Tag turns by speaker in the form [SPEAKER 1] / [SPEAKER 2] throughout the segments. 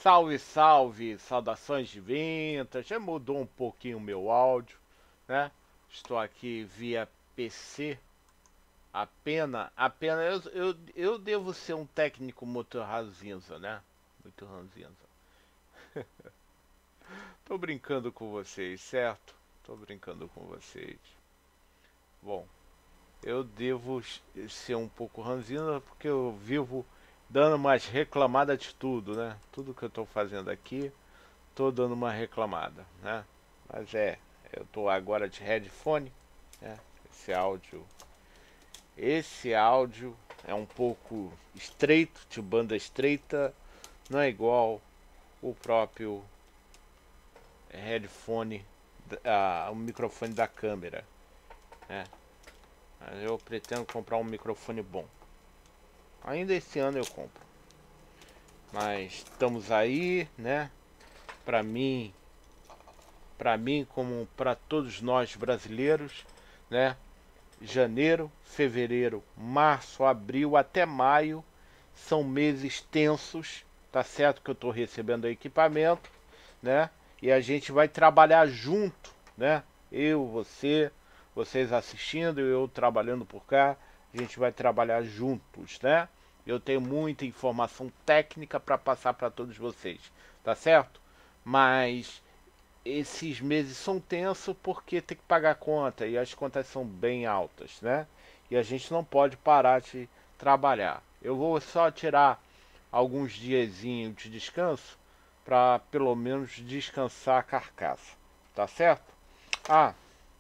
[SPEAKER 1] Salve, salve, saudações de vintage. Já mudou um pouquinho o meu áudio, né? Estou aqui via PC. Apenas eu devo ser um técnico muito ranzinza, né? Muito ranzinza. Tô brincando com vocês, certo? Tô brincando com vocês. Bom, eu devo ser um pouco ranzinza porque eu vivo dando umas reclamadas de tudo, né? Tudo que eu tô fazendo aqui tô dando uma reclamada, né? Mas eu tô agora de headphone, né? Esse áudio, esse áudio é um pouco estreito, de banda estreita, não é igual o próprio headphone, o microfone da câmera, né? Mas eu pretendo comprar um microfone bom. Ainda esse ano eu compro. Mas estamos aí, né? Para mim, para mim como para todos nós brasileiros, né? Janeiro, fevereiro, março, abril até maio são meses tensos, tá certo que eu estou recebendo equipamento, né? E a gente vai trabalhar junto, né? Eu, você, vocês assistindo, eu trabalhando por cá, a gente vai trabalhar juntos, né? Eu tenho muita informação técnica para passar para todos vocês, tá certo? Mas esses meses são tensos porque tem que pagar conta e as contas são bem altas, né? E a gente não pode parar de trabalhar. Eu vou só tirar alguns diazinhos de descanso para pelo menos descansar a carcaça, tá certo? Ah,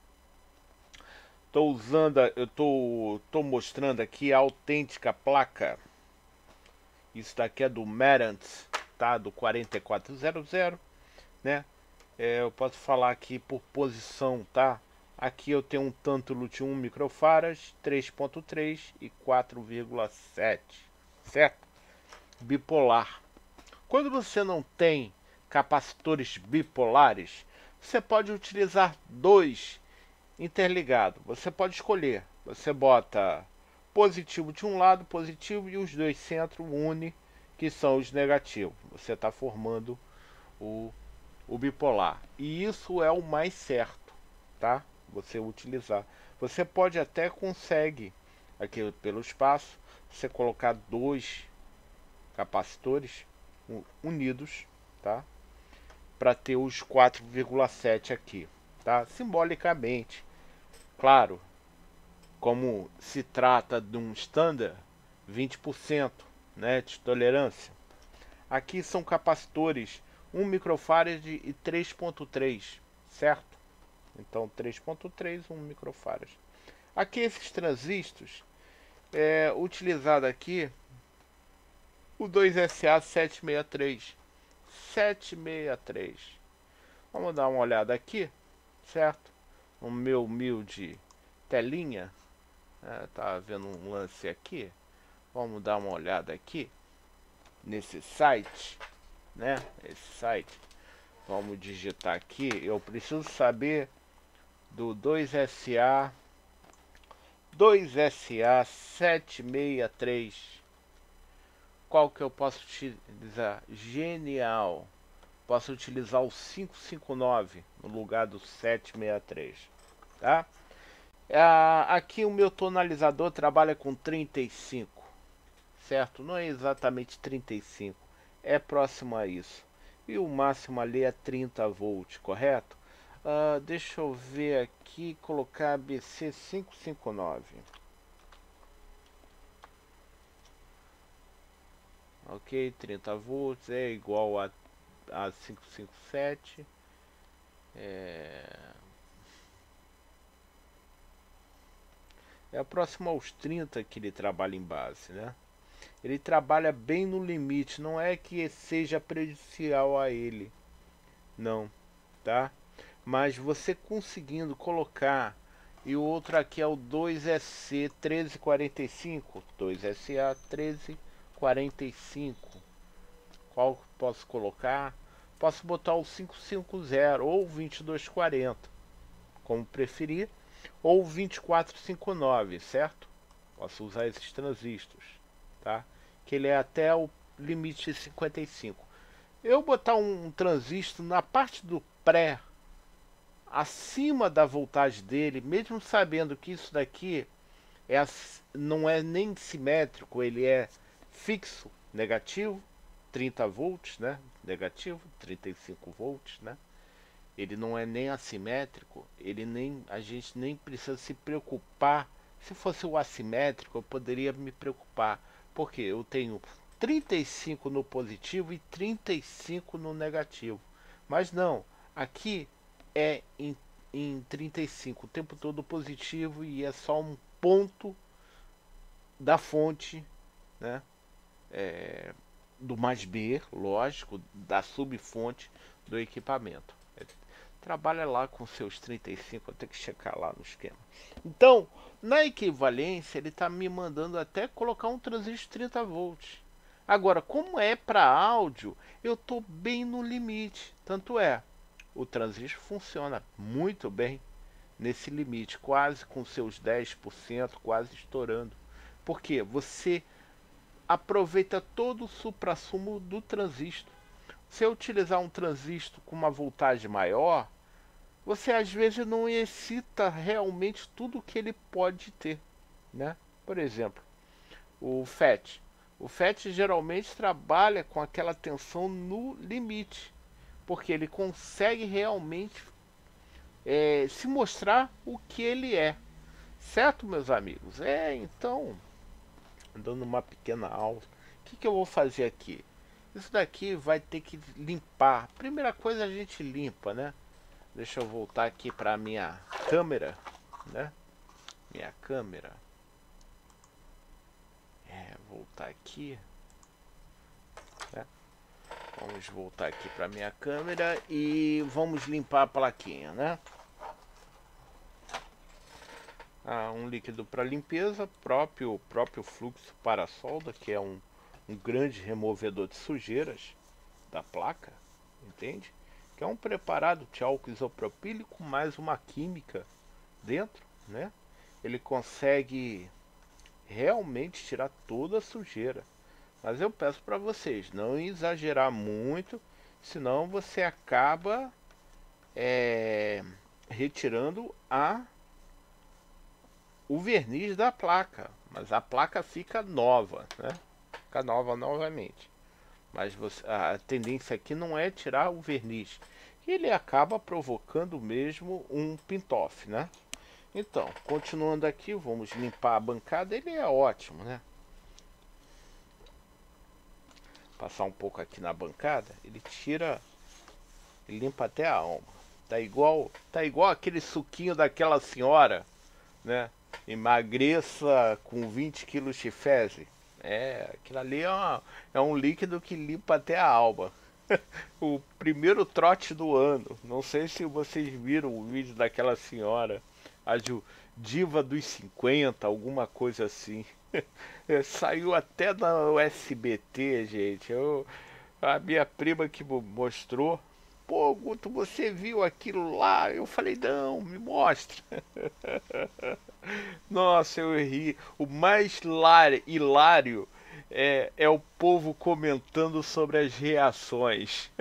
[SPEAKER 1] tô usando, tô mostrando aqui a autêntica placa. Isso daqui é do Marantz, tá? Do 4400, né? Eu posso falar aqui por posição, tá? Aqui eu tenho um Tantalus 1 microfarads, 3.3 e 4,7, certo? Bipolar. Quando você não tem capacitores bipolares, você pode utilizar dois interligados. Você pode escolher. Você bota positivo de um lado, positivo, e os dois centros une, que são os negativos. Você está formando o o bipolar. E isso é o mais certo, tá? Você utilizar. Você pode até consegue aqui pelo espaço você colocar dois capacitores unidos, tá? Para ter os 4,7 aqui, tá? Simbolicamente, claro, como se trata de um standard, 20%, né, de tolerância. Aqui são capacitores 1 microfarad e 3.3, certo? Então 3.3, 1 microfarad. Aqui esses transistores, utilizado aqui o 2SA 763. 763. Vamos dar uma olhada aqui, certo? No meu humilde telinha. Tá vendo um lance aqui? Vamos dar uma olhada aqui nesse site, né? Esse site. Vamos digitar aqui. Eu preciso saber do 2SA 763. Qual que eu posso utilizar? Genial. Posso utilizar o 559 no lugar do 763, tá? Aqui o meu tonalizador trabalha com 35, certo? Não é exatamente 35, é próximo a isso. E o máximo ali é 30 volts, correto? Deixa eu ver aqui, colocar ABC 559. Ok, 30 volts é igual a 557. É próximo aos 30 que ele trabalha em base, né? Ele trabalha bem no limite, não é que seja prejudicial a ele, não, tá? Mas você conseguindo colocar, e o outro aqui é o 2SC 1345, 2SA 1345. Qual posso colocar? Posso botar o 550 ou 2240, como preferir, ou 2459, certo? Posso usar esses transistores, tá? Que ele é até o limite de 55. Eu botar um transistor na parte do pré, acima da voltagem dele, mesmo sabendo que isso daqui não é nem simétrico, ele é fixo, negativo, 30 volts, né? Negativo, 35 volts, né? Ele não é nem assimétrico, a gente nem precisa se preocupar. Se fosse o assimétrico, eu poderia me preocupar, porque eu tenho 35 no positivo e 35 no negativo. Mas não, aqui é em 35 o tempo todo positivo e é só um ponto da fonte, né? Do mais B, lógico, da subfonte do equipamento. Trabalha lá com seus 35, eu tenho que checar lá no esquema. Então, na equivalência, ele está me mandando até colocar um transistor 30 volts. Agora, como é para áudio, eu estou bem no limite. Tanto é, o transistor funciona muito bem nesse limite, quase com seus 10%, quase estourando. Porque você aproveita todo o suprassumo do transistor. Se eu utilizar um transistor com uma voltagem maior, você às vezes não excita realmente tudo que ele pode ter, né? Por exemplo, o FET. O FET geralmente trabalha com aquela tensão no limite, porque ele consegue realmente se mostrar o que ele é. Certo, meus amigos? Então, dando uma pequena aula, o que eu vou fazer aqui? Isso daqui vai ter que limpar. Primeira coisa a gente limpa, né? Deixa eu voltar aqui para minha câmera, né? Minha câmera. Voltar aqui. Né? Vamos voltar aqui para minha câmera e vamos limpar a plaquinha, né? Um líquido para limpeza, próprio fluxo para solda, que é um grande removedor de sujeiras da placa, entende? Que é um preparado de álcool isopropílico mais uma química dentro, né? Ele consegue realmente tirar toda a sujeira. Mas eu peço para vocês não exagerar muito, senão você acaba retirando o verniz da placa, mas a placa fica nova, né? Fica nova novamente. Mas a tendência aqui não é tirar o verniz. Ele acaba provocando mesmo um pintoff, né? Então, continuando aqui, vamos limpar a bancada. Ele é ótimo, né? Passar um pouco aqui na bancada, ele limpa até a alma. Tá igual aquele suquinho daquela senhora, né? Emagreça com 20 quilos de fezes. Aquilo ali é um líquido que limpa até a alma. O primeiro trote do ano. Não sei se vocês viram o vídeo daquela senhora, a diva dos 50, alguma coisa assim. Saiu até na SBT, gente. A minha prima que mostrou. Pô, Guto, você viu aquilo lá? Eu falei, não, me mostra. Nossa, eu ri. O mais hilário é o povo comentando sobre as reações.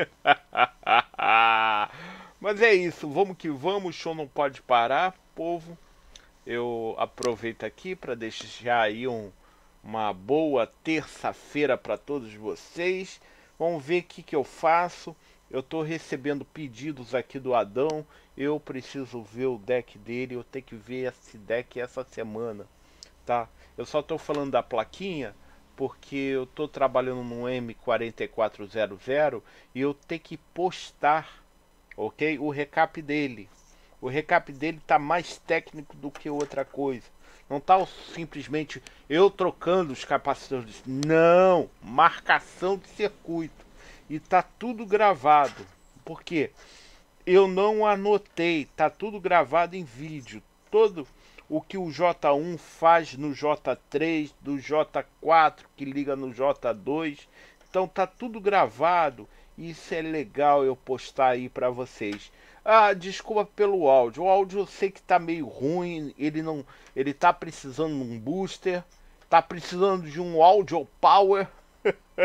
[SPEAKER 1] Mas é isso, vamos que vamos, o show não pode parar, povo. Eu aproveito aqui para deixar aí uma boa terça-feira para todos vocês. Vamos ver o que eu faço. Eu estou recebendo pedidos aqui do Adão. Eu preciso ver o deck dele. Eu tenho que ver esse deck essa semana, tá? Eu só estou falando da plaquinha porque eu estou trabalhando no M4400 e eu tenho que postar, ok? O recap dele. O recap dele está mais técnico do que outra coisa. Não está simplesmente eu trocando os capacitores. Não, marcação de circuito. E tá tudo gravado. Por quê? Eu não anotei. Tá tudo gravado em vídeo. Todo o que o J1 faz no J3, do J4 que liga no J2. Então tá tudo gravado. Isso é legal eu postar aí para vocês. Desculpa pelo áudio. O áudio eu sei que tá meio ruim. Ele tá precisando de um booster. Tá precisando de um audio power.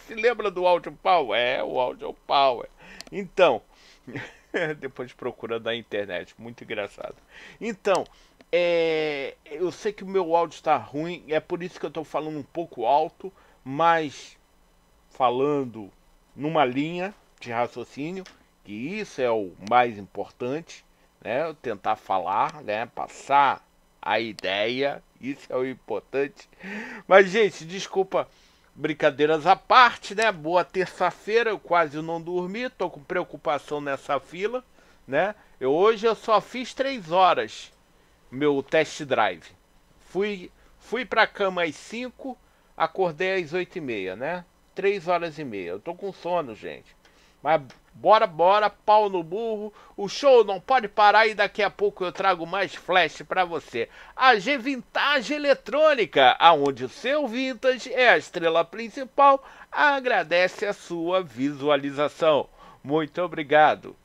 [SPEAKER 1] Se lembra do Audio Power? É, o Audio Power. Então, depois procura na internet, muito engraçado. Então, eu sei que o meu áudio está ruim, é por isso que eu estou falando um pouco alto, mas falando numa linha de raciocínio, que isso é o mais importante, né? Eu tentar falar, né? Passar a ideia, isso é o importante. Mas, gente, desculpa, brincadeiras à parte, né? Boa terça-feira, eu quase não dormi, tô com preocupação nessa fila, né? Hoje eu só fiz 3 horas meu test drive. Fui pra cama às 5, acordei às 8h30, né? 3 horas e meia. Eu tô com sono, gente. Mas bora, pau no burro. O show não pode parar e daqui a pouco eu trago mais flash pra você. A G Vintage Eletrônica, aonde o seu Vintage é a estrela principal, agradece a sua visualização. Muito obrigado.